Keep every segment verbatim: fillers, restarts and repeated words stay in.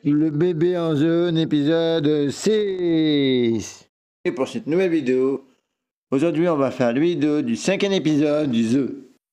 Le bébé en jaune, épisode six. Et pour cette nouvelle vidéo, aujourd'hui on va faire la vidéo du cinquième épisode du The.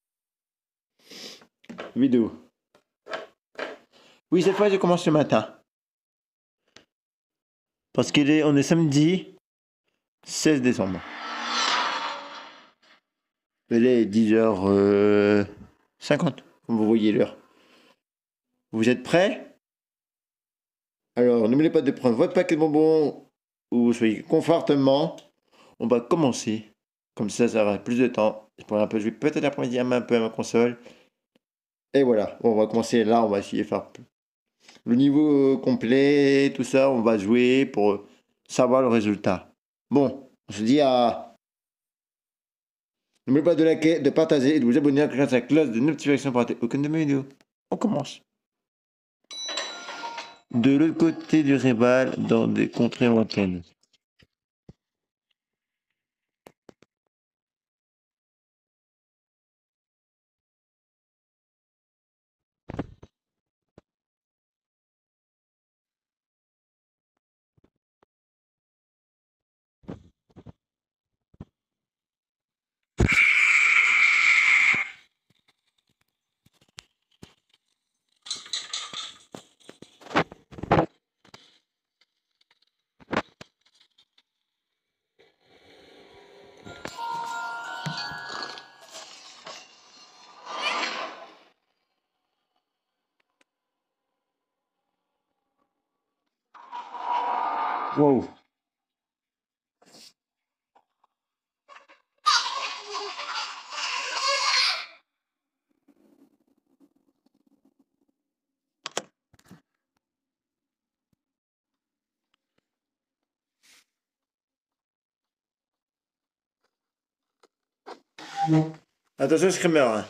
Vidéo. Oui, cette fois je commence ce matin. Parce qu'il est, on est samedi seize décembre. Il est dix heures cinquante, comme vous voyez l'heure. Vous êtes prêts? Alors, n'oubliez pas de prendre votre paquet de bonbons où vous soyez confortablement. On va commencer. Comme ça, ça aura plus de temps. Je pourrais un peu jouer peut-être l'après-midi un peu à ma console. Et voilà, bon, on va commencer là, on va essayer de faire le niveau complet, tout ça, on va jouer pour savoir le résultat. Bon, on se dit à... N'oubliez pas de liker, de partager et de vous abonner grâce à la cloche de notification pour rater aucune de mes vidéos. On commence. De l'autre côté du Rébal, dans des contrées lointaines. Wow. Attention, screamer. Hein.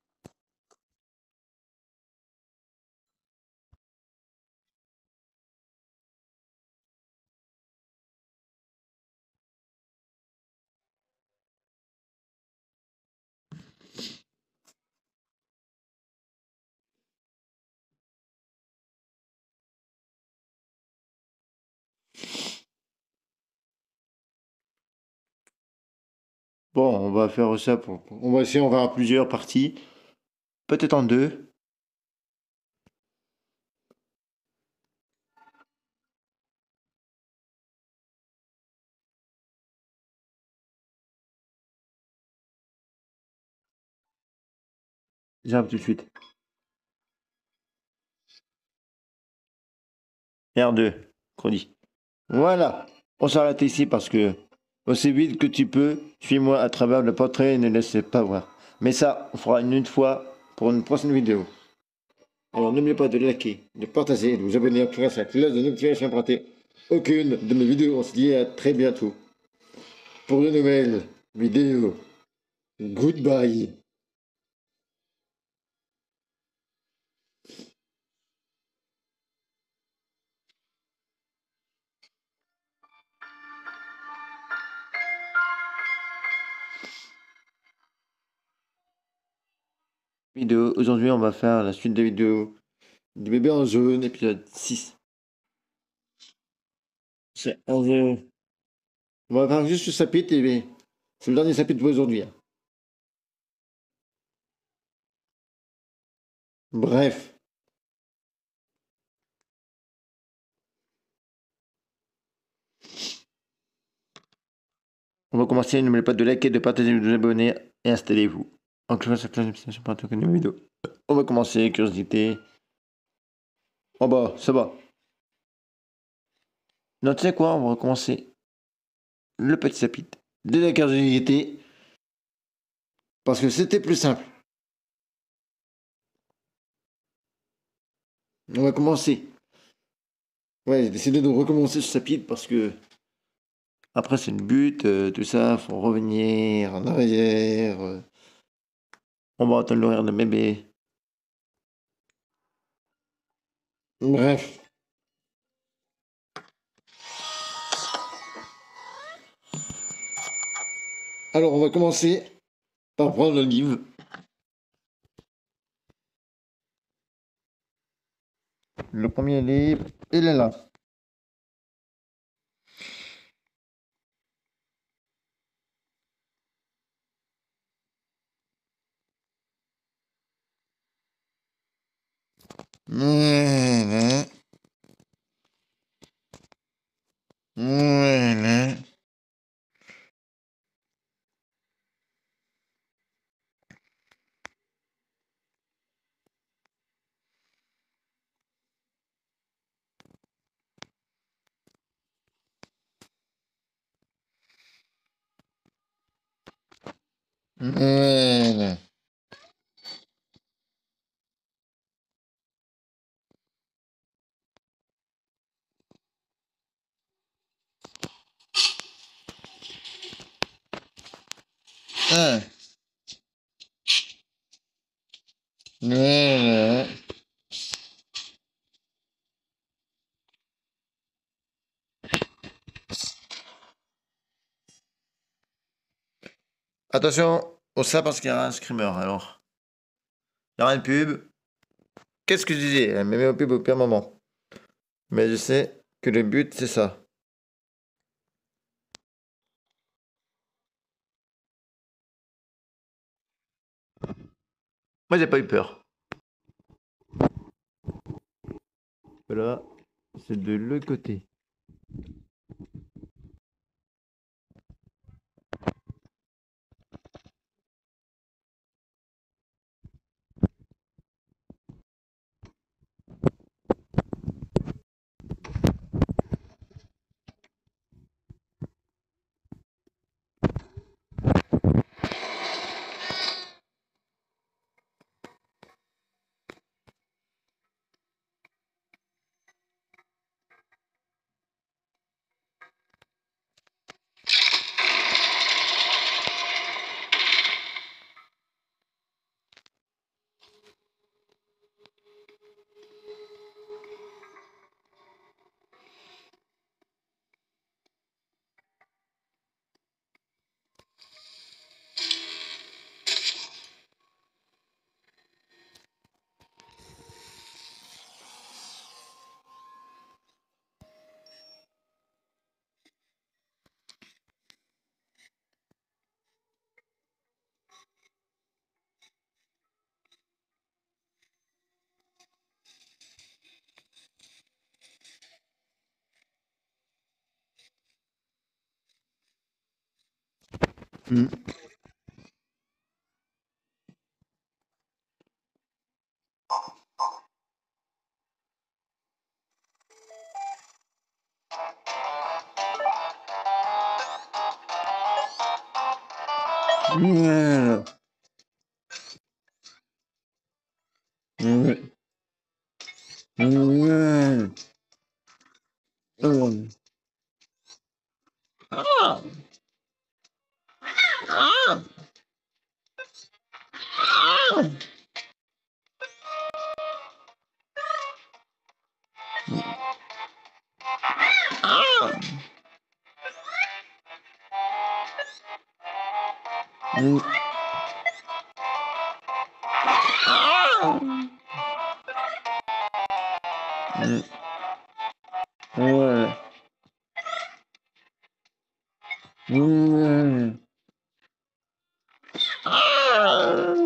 Bon, on va faire ça pour... On va essayer, on va avoir plusieurs parties. Peut-être en deux. J'arrive tout de suite. R deux, chronie. Voilà. On s'arrête ici parce que aussi vite que tu peux, suis-moi à travers le portrait et ne laisse pas voir. Mais ça, on fera une, une fois pour une prochaine vidéo. Alors n'oubliez pas de liker, de partager et de vous abonner grâce à la cloche de notification pour rater aucune de mes vidéos. On se dit à très bientôt pour de nouvelles vidéos. Goodbye. Vidéo. Aujourd'hui, on va faire la suite des vidéos du bébé en jaune, épisode six. C'est un jeu. On va faire juste ce chapitre et c'est le dernier chapitre pour aujourd'hui. Hein. Bref. On va commencer. N'oubliez pas de liker, de partager, de vous abonner et installez-vous. En cliquant sur la cloche de notification pour rater aucune de mes vidéos. On va commencer. Curiosité. Oh bah, ça va. Non, tu sais quoi, on va recommencer le petit chapitre de la curiosité parce que c'était plus simple. On va commencer. Ouais, j'ai décidé de recommencer ce chapitre parce que après c'est le but, euh, tout ça, faut revenir en arrière. Euh, on va attendre l'horaire de bébé. Bref. Alors on va commencer par prendre le livre. Le premier livre, il est là. Voilà. Voilà. Voilà. Un. Voilà. Attention au ça parce qu'il y a un screamer alors. Il y aura une pub. Qu'est-ce que je disais? Elle me met au pub au pire moment. Mais je sais que le but c'est ça. Moi j'ai pas eu peur. Voilà, c'est de l'autre côté. Mm. Voilà. Ouais. Ouais. Oh. Ah. Ah. Ah. Ah. Mm. Ah. Mm. Ouais. Ouais. Ah.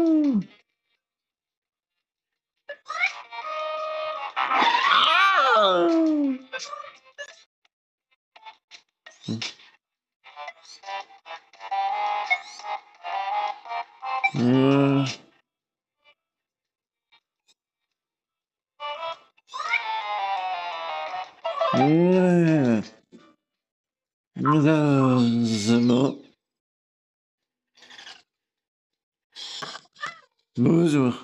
Ah. Mm. Ouais. Malheureusement. Bonjour.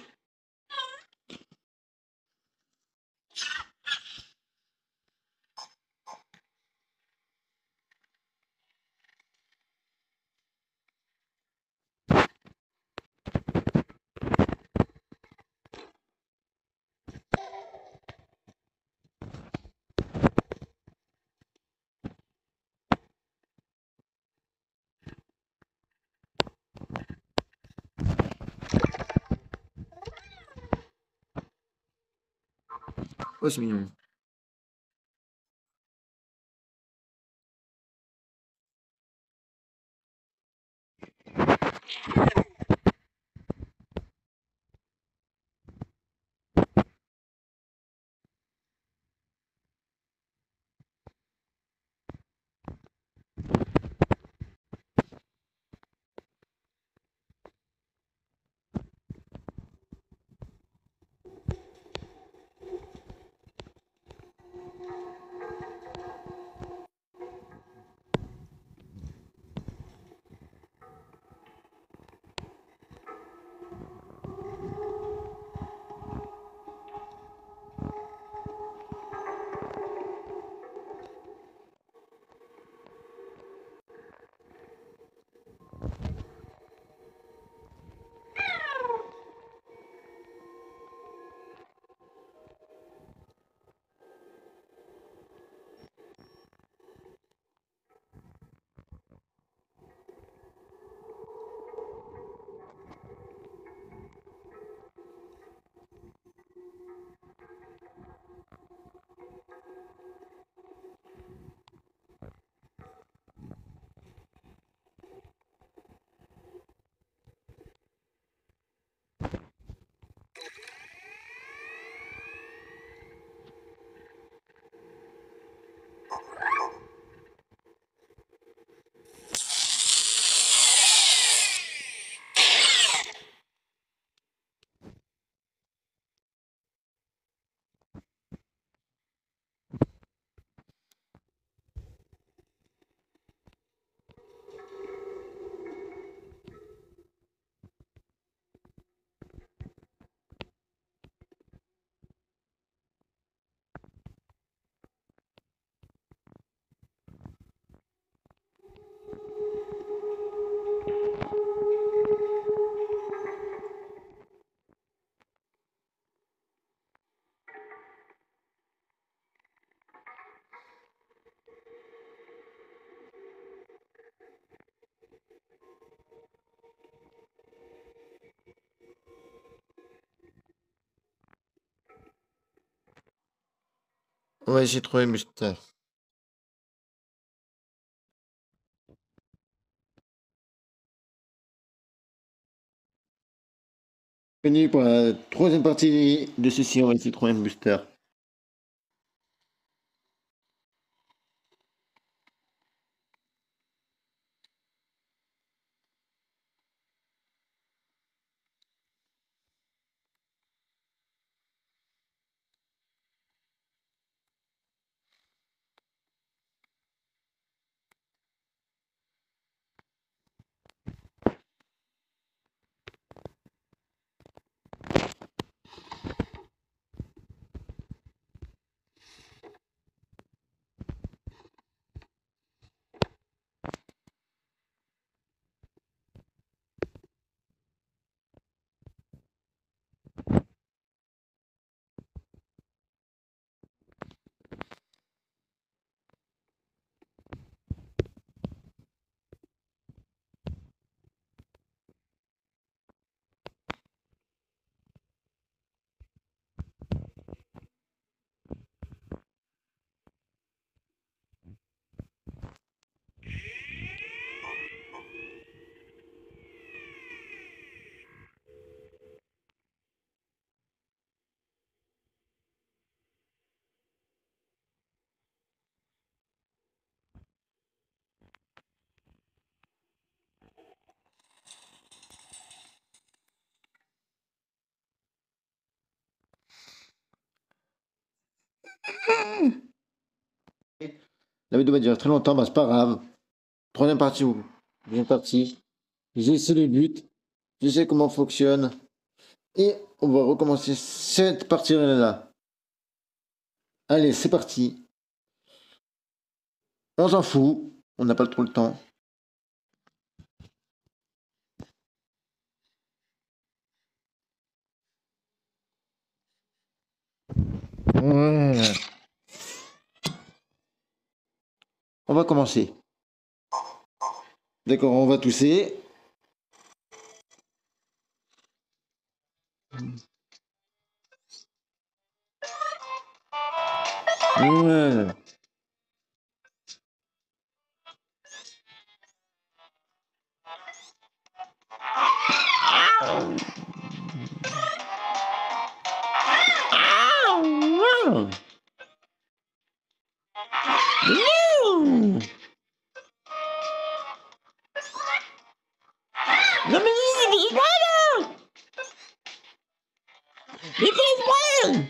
Oh, c'est mignon. On va essayer de trouver le mystère. Bienvenue pour la troisième partie de ceci, on va essayer de trouver un booster. La vidéo va durer très longtemps, bah c'est pas grave. Troisième partie ou deuxième partie. J'ai sais le but, je sais comment fonctionne. Et on va recommencer cette partie-là. Allez, c'est parti. On s'en fout, on n'a pas trop le temps. Ouais. On va commencer. D'accord, on va tousser. Ouais. Non, non mais il est là. Il est là.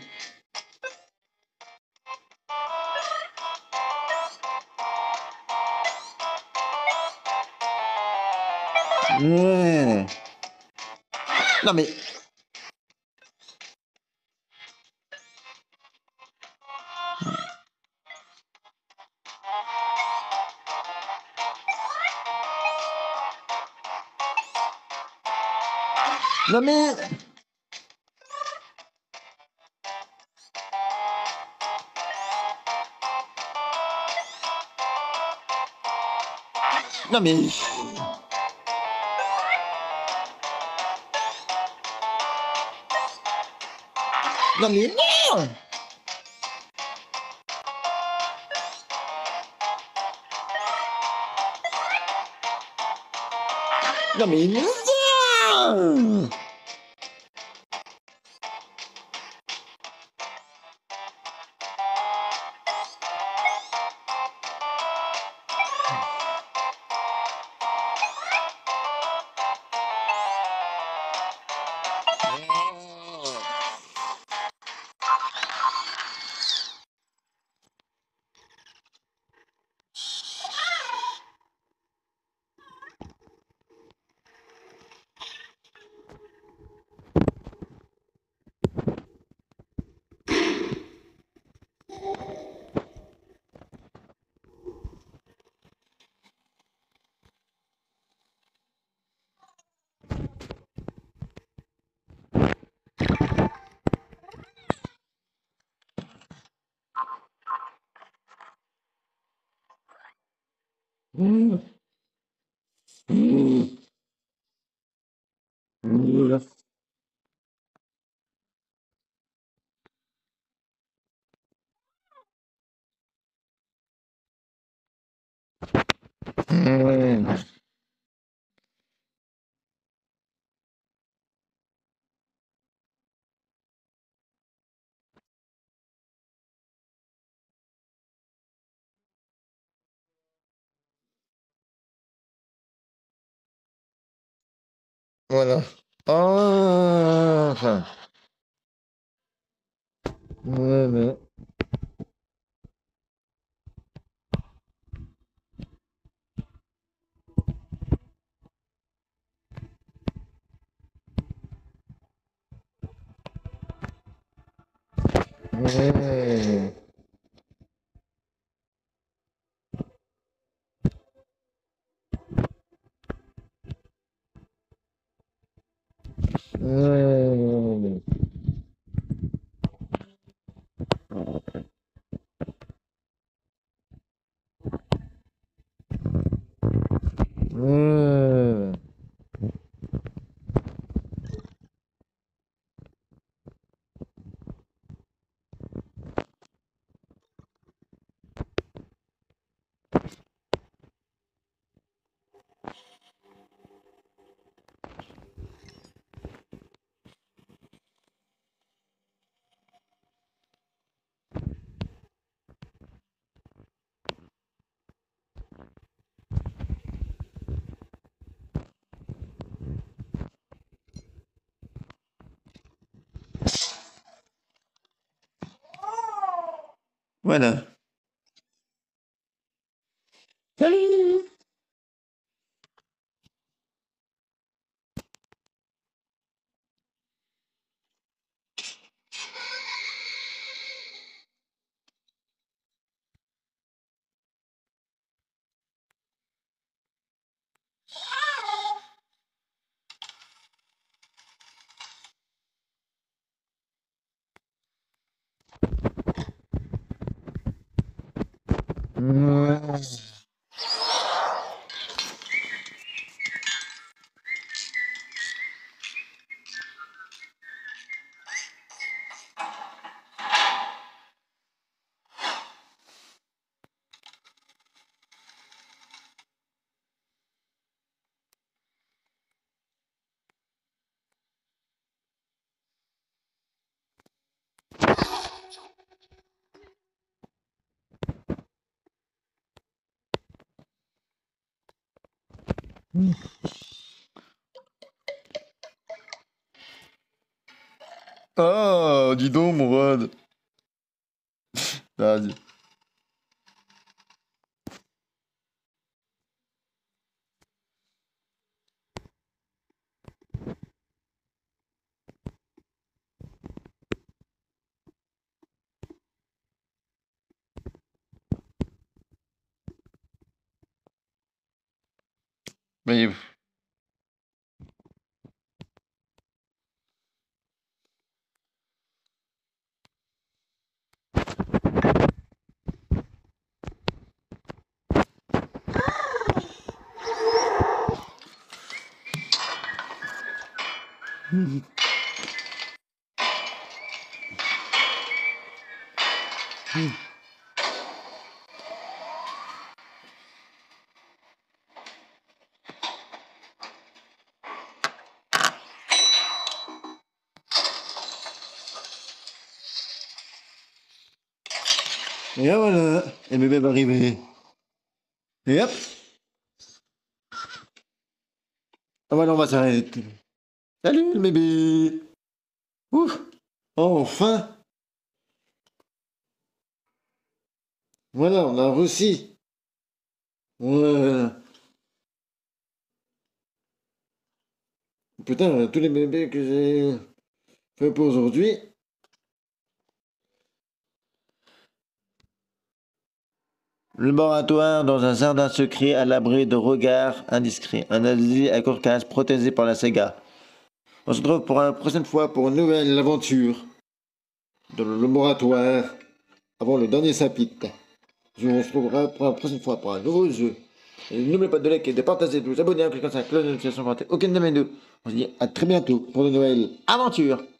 Ouais. Non mais. Non mais. Non mais. Non mais non. Non mais non. Mmh. Mmh. Mmh. Mmh. Voilà. Enfin. Ouais, mais. Ouais. Ouais. Ouais. Voilà. Salut! Ouais. Oh, dis donc, mon Rod. Vas-y. Mais... Et voilà, et bébé va arriver. Et hop. Ah voilà, on va s'arrêter. Salut le bébé. Ouf. Enfin. Voilà, on a réussi. Voilà. Putain, tous les bébés que j'ai fait pour aujourd'hui. Le laboratoire dans un jardin secret à l'abri de regards indiscrets. Un asile à Caucase protégé par la Sega. On se retrouve pour la prochaine fois pour une nouvelle aventure dans le laboratoire avant le dernier chapitre. Je vous retrouverai pour la prochaine fois pour un nouveau jeu. Et n'oubliez pas de liker, de partager, de vous abonner en cliquant sur la cloche de notification pour rater aucune de mes deux. On se dit à très bientôt pour de nouvelles aventures.